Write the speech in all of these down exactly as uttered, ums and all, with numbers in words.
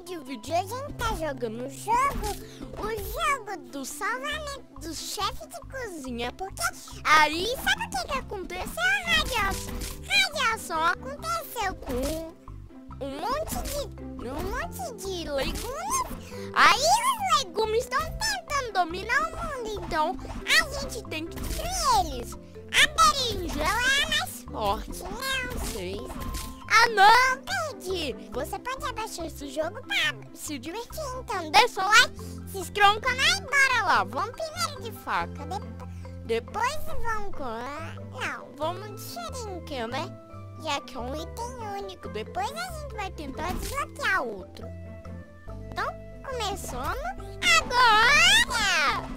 vídeo, vídeo a gente tá jogando o jogo, o jogo do salvamento do chefe de cozinha, porque aí sabe o que que aconteceu? A radiação, radiação aconteceu com um monte de, um monte de legumes, aí os legumes estão tentando dominar o mundo, então a gente tem que destruir eles. A berinjela é a mais forte, não sei. Ah não, perdi! Você pode abaixar esse jogo pra se divertir, então deixa o like, se inscreva no canal e bora lá. Vamos primeiro de faca, de... depois vamos com... Não, vamos de shuriken, né? Já que é um item único, depois a gente vai tentar desbloquear outro. Então, começando agora!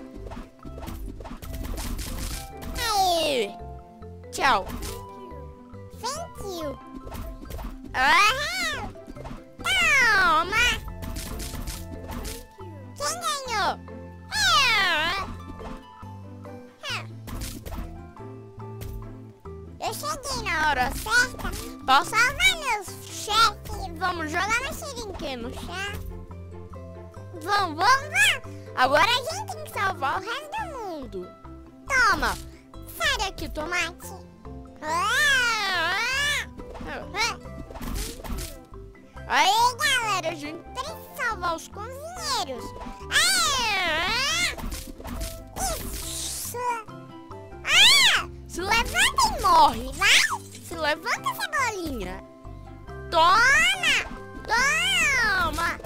Aí! Tchau! Infantil! Aham! Toma! Quem ganhou? Eu! Eu cheguei na hora certa. Posso salvar meus chefes. Vamos jogar na shuriken no chá. Vamos, vamos, vamos! Agora a gente tem que salvar o resto do mundo. Toma! Sai daqui, tomate! Aí, galera, a gente precisa salvar os cozinheiros. Isso! Ah! Se levanta e morre, vai! Se levanta, cebolinha! Toma! Toma!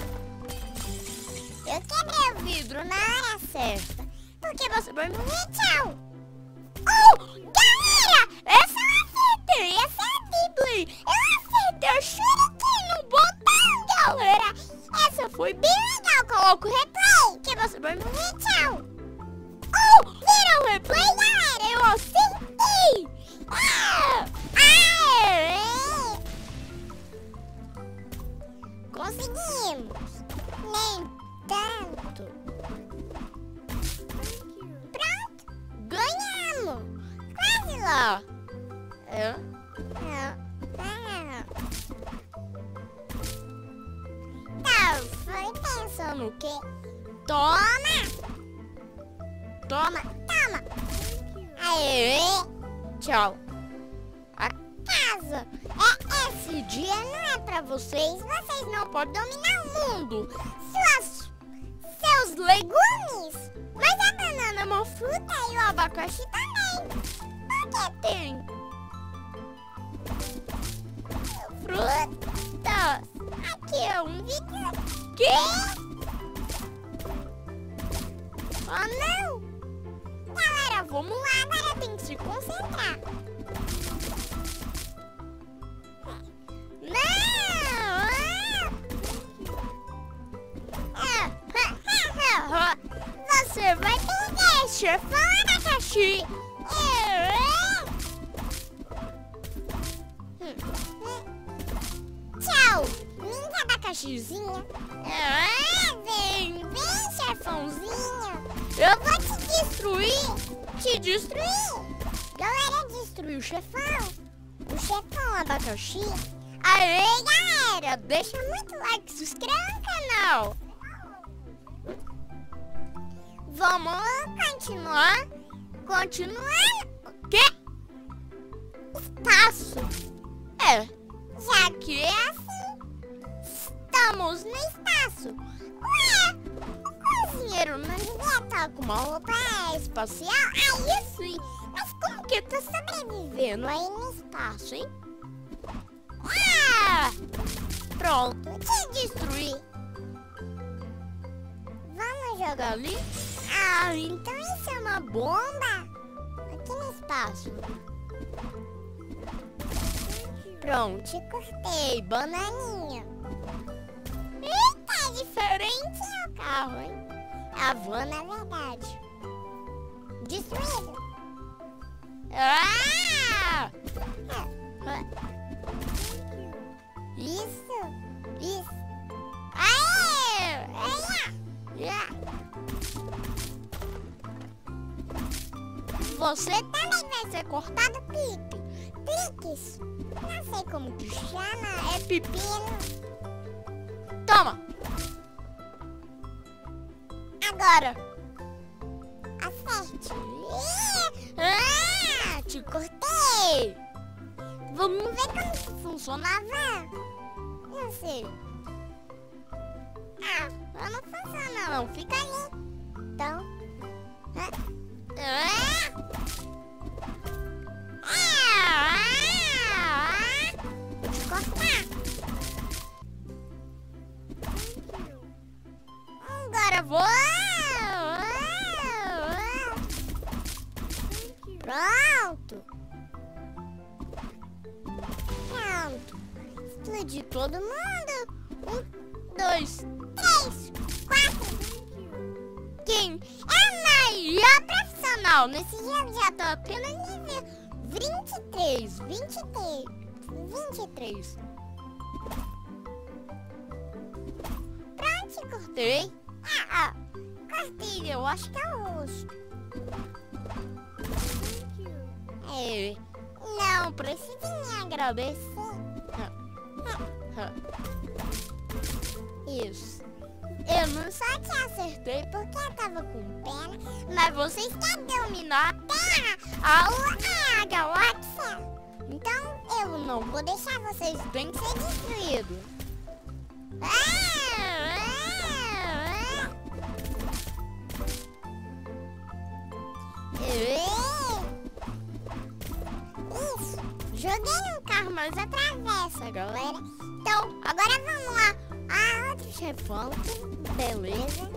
Eu quebrei o vidro na hora certa. Porque você vai morrer, tchau! Oh! Galera! Essa eu acertei! Essa é a Bíblia! Eu acertei o shuriken no botão, galera! Essa foi bem legal! Coloca o replay! Que você vai morrer, tchau! Oh! Vira o replay, galera! Eu acertei! Ah! Ah! Conseguimos! Nem tanto! Pronto! Ganhamos! Quase lá! É? É. É. Tá, foi pensando o quê? Toma! Toma! Toma! Aê! Tchau! A casa! É, esse dia não é pra vocês. Vocês não podem dominar o mundo. Suas, seus legumes! Mas a banana é uma fruta e o abacaxi também. Por que tem? Frutas! Aqui é um vídeo. Quê? Oh não! Galera, vamos lá, agora tem que se concentrar. Não! Você vai perder, chefão abacaxi! Tchau, minha abacaxizinha. Ah, vem, vem, chefãozinho. Eu vou te destruir. Te destruir. Galera, destruiu o chefão. O chefão abacaxi. Aê, galera, deixa muito like, se inscreva no canal. Vamos continuar. Continuar. O quê? Espaço. É. Já que é assim, estamos no espaço. Ué, o cozinheiro não devia estar com uma roupa espacial? Aí sim, mas como que tá sobrevivendo aí no espaço, hein? Ah! Pronto, te destruí. Vamos jogar ali? Ah, então isso é uma bomba? Aqui no espaço. Pronto, te cortei, bananinha. Eita, diferente o carro, hein? A van, na verdade. Destruído. Ah! Isso, isso. Aê! Aê! Você também vai ser cortado, Pique. Piques. Não sei como que chama, é pepino. Toma. Agora. Acerte. Ah, te cortei. Vamos ver como isso funcionava. Não sei. Ah, não funciona não. Fica ali. Então. Ah. Ah. Ah. Vou te cortar. Agora vou. Pronto. Pronto. Explodir todo mundo. Um, dois, três, quatro. Quem é o maior profissional nesse jogo? Já tô pelo nível vinte e três. vinte e três. vinte e três. Pronto, cortei. Ah, ah, cortei. Eu acho que é o rosto. É. Não precisa me agradecer. Isso. Eu não só te acertei porque eu tava com pena, mas vocês querem dominar a Terra, a, a galáxia. Então eu não vou deixar vocês bem ser destruídos. Isso. Joguei um carro, mas atravessa, galera. Então, agora vamos lá. Ah, outro chefão. Beleza.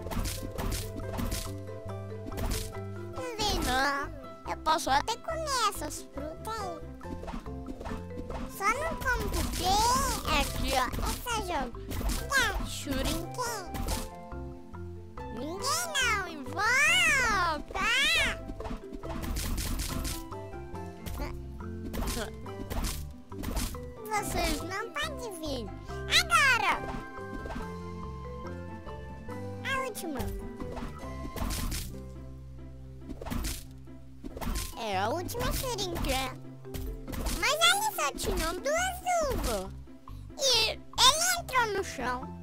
Não vem não. Eu posso até comer essas frutas aí. Só não como porque aqui, ó. Essa jogo. Tá, churinquém. Ninguém não. Em volta. Vocês não podem vir. Agora. A última. É a última seringa. Mas ali só tinham duas uvas. E ele entrou no chão.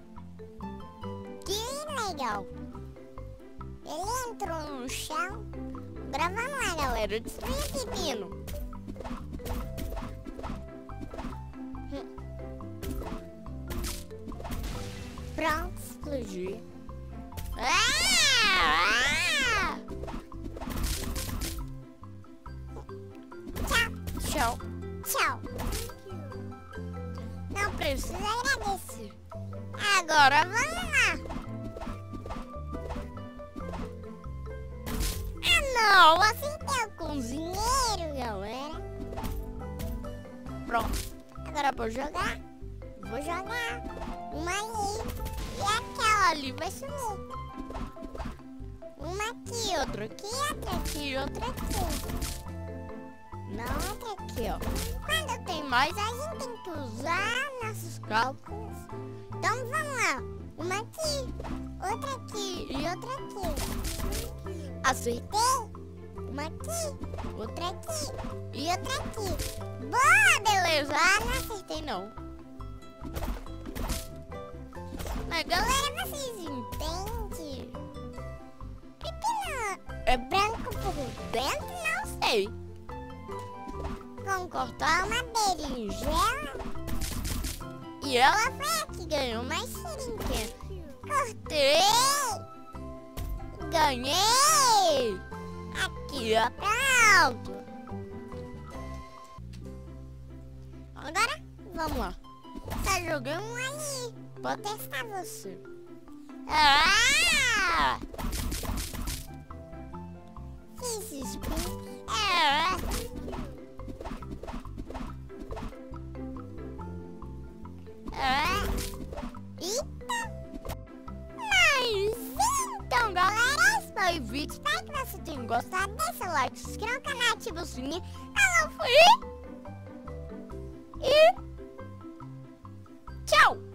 Que legal. Ele entrou no chão. Agora vamos lá, galera. Destruir o pepino. Pronto, explodiu. Ah! Ah! Tchau. Tchau. Tchau. Não precisa agradecer. Agora vamos lá. Ah, não. Acertei o cozinheiro, galera. Pronto. Agora eu vou jogar. Vou jogar. Uma ali. E aquela ali vai sumir. Uma aqui, outra aqui, outra aqui, outra aqui. Não, outra aqui, ó. Quando tem mais, a gente tem que usar nossos cálculos. Então vamos lá. Uma aqui, outra aqui e outra aqui. Acertei. Uma aqui, outra aqui e outra aqui. Boa, beleza. Ah, não acertei não. Mas galera, vocês entendem? Pepino é branco por dentro? Não sei. Vamos cortar uma berinjela. E ela foi a que ganhou mais seringa. Cortei. Ganhei. Aqui, ó. Pronto. Agora, vamos lá. Tá jogando aí. Vou testar você. Ah! Fiz spin. Ah! Ah! Eita! Mas então, galera, esse foi o vídeo. Espero que você tenha gostado. Deixa o like, se inscreva no canal, ativa o sininho. Eu fui. E tchau!